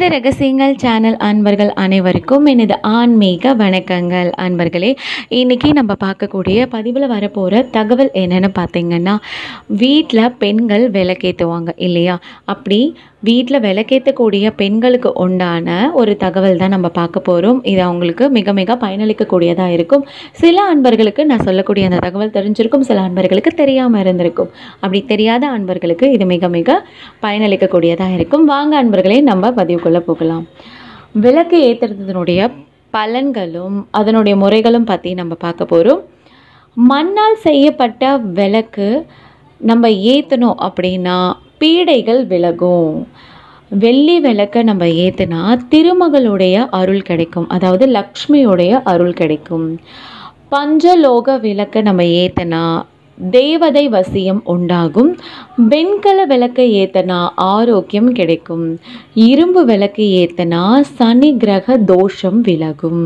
ரகசியங்கள் சேனல் அன்பர்கள் அனைவருக்கும் எனது ஆன்மீக வணக்கங்கள். அன்பர்களே, இன்றைக்கி நம்ம பார்க்கக்கூடிய பதிவில் வரப்போகிற தகவல் என்னென்னு பார்த்தீங்கன்னா, வீட்டில் பெண்கள் விளக்கேற்றுவாங்க இல்லையா? அப்படி வீட்டில் விளக்கேற்றக்கூடிய பெண்களுக்கு உண்டான ஒரு தகவல் தான் நம்ம பார்க்க போகிறோம். இது அவங்களுக்கு மிக மிக பயனளிக்கக்கூடியதாக இருக்கும். சில அன்பர்களுக்கு நான் சொல்லக்கூடிய அந்த தகவல் தெரிஞ்சிருக்கும், சில அன்பர்களுக்கு தெரியாமல் இருந்திருக்கும். அப்படி தெரியாத அன்பர்களுக்கு இது மிக மிக பயனளிக்கக்கூடியதாக இருக்கும். வாங்க அன்பர்களே, நம்ம பதிவுக்குள்ளே போகலாம். விளக்கு ஏற்றுறதுனுடைய பலன்களும் அதனுடைய முறைகளும் பற்றி நம்ம பார்க்க போகிறோம். மண்ணால் செய்யப்பட்ட விளக்கு நம்ம ஏற்றணும் அப்படின்னா பீடைகள் விலகும். வெள்ளி விளக்கை நம்ம ஏற்றினா திருமகளுடைய அருள் கிடைக்கும், அதாவது லக்ஷ்மியுடைய அருள் கிடைக்கும். பஞ்சலோக விளக்கை நம்ம ஏற்றினா தேவதை வசியம் உண்டாகும். வெண்கல விளக்கை ஏற்றினா ஆரோக்கியம் கிடைக்கும். இரும்பு விளக்கு ஏற்றினா சனி கிரக தோஷம் விலகும்.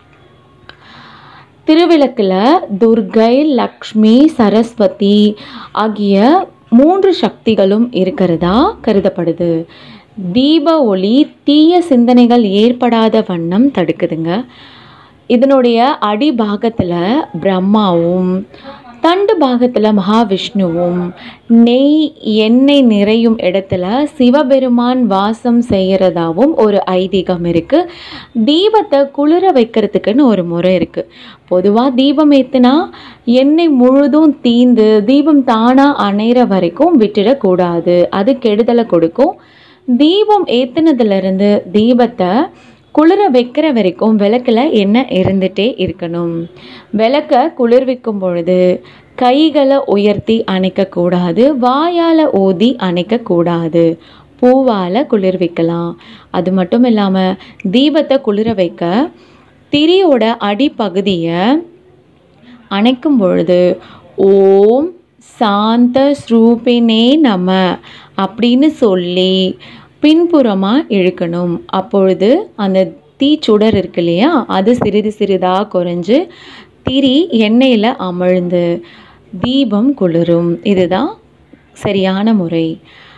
திருவிளக்கில் துர்கை, லக்ஷ்மி, சரஸ்வதி ஆகிய 3 சக்திகளும் இருக்கிறதா கருதப்படுது. தீப ஒளி தீய சிந்தனைகள் ஏற்படாத வண்ணம் தடுக்குதுங்க. இதனுடைய அடிபாகத்தில் பிரம்மாவும் தண்டு பாகத்தில் மகாவிஷ்ணுவும் நெய் எண்ணெய் நிறையும் இடத்துல சிவபெருமான் வாசம் செய்கிறதாவும் ஒரு ஐதீகம் இருக்குது. தீபத்தை குளிர வைக்கிறதுக்குன்னு ஒரு முறை இருக்குது. பொதுவாக தீபம் ஏற்றினா எண்ணெய் முழுதும் தீந்து தீபம் தானாக அணைகிற வரைக்கும் விட்டுடக்கூடாது, அது கெடுதலை கொடுக்கும். தீபம் ஏற்றினதுலேருந்து தீபத்தை குளிர வைக்கிற வரைக்கும் விளக்கில் எண்ணெய் இருந்துகிட்டே இருக்கணும். விளக்கை குளிர்விக்கும் பொழுது கைகளை உயர்த்தி அணைக்கக்கூடாது, வாயால் ஊதி அணைக்கக்கூடாது, பூவால் குளிர்விக்கலாம். அது மட்டும் இல்லாமல் தீபத்தை குளிர வைக்க திரியோட அடிப்பகுதியை அணைக்கும் பொழுது ஓம் சாந்த ஸ்ரூபினே நம அப்படின்னு சொல்லி பின்புறமாக இழுக்கணும். அப்பொழுது அந்த தீச்சுடர் இருக்கு இல்லையா, அது சிறிது சிறிதாக குறைஞ்சு திரி எண்ணெயில் அமிழ்ந்து தீபம் குளிரும். இதுதான் சரியான முறை.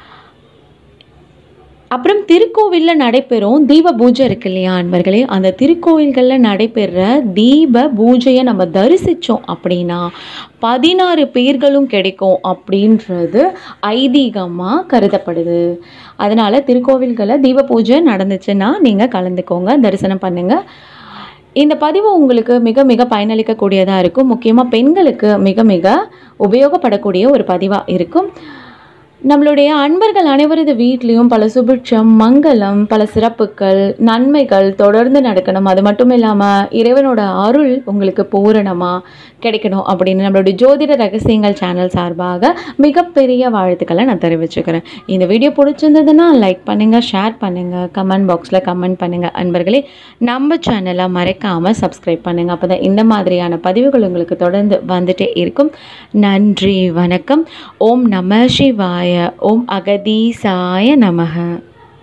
அப்புறம் திருக்கோவிலில் நடைபெறும் தீப பூஜை இருக்கு இல்லையா அன்பர்களே, அந்த திருக்கோவில்களில் நடைபெற தீப பூஜையை நம்ம தரிசித்தோம் அப்படின்னா 16 பேர்களும் கிடைக்கும் அப்படின்றது ஐதீகமாக கருதப்படுது. அதனால் திருக்கோவில்களில் தீப பூஜை நடந்துச்சுன்னா நீங்கள் கலந்துக்கோங்க, தரிசனம் பண்ணுங்கள். இந்த பதிவு உங்களுக்கு மிக மிக பயனளிக்கக்கூடியதாக இருக்கும். முக்கியமாக பெண்களுக்கு மிக மிக உபயோகப்படக்கூடிய ஒரு பதிவாக இருக்கும். நம்மளுடைய அன்பர்கள் அனைவரது வீட்லேயும் பல சுபிட்சம், மங்களம், பல சிறப்புகள், நன்மைகள் தொடர்ந்து நடக்கணும். அது மட்டும் இல்லாமல் இறைவனோட அருள் உங்களுக்கு பூரணமாக கிடைக்கணும் அப்படின்னு நம்மளுடைய ஜோதிட ரகசியங்கள் சேனல் சார்பாக மிகப்பெரிய வாழ்த்துக்களை நான் தெரிவிச்சுக்கிறேன். இந்த வீடியோ பிடிச்சிருந்ததுன்னா லைக் பண்ணுங்கள், ஷேர் பண்ணுங்கள், கமெண்ட் பாக்ஸில் கமெண்ட் பண்ணுங்கள். அன்பர்களே, நம்ம சேனலை மறக்காமல் சப்ஸ்கிரைப் பண்ணுங்கள். அப்போ தான் இந்த மாதிரியான பதிவுகள் உங்களுக்கு தொடர்ந்து வந்துட்டே இருக்கும். நன்றி, வணக்கம். ஓம் நம சிவாய. ஓம் அகதீசாய நமக.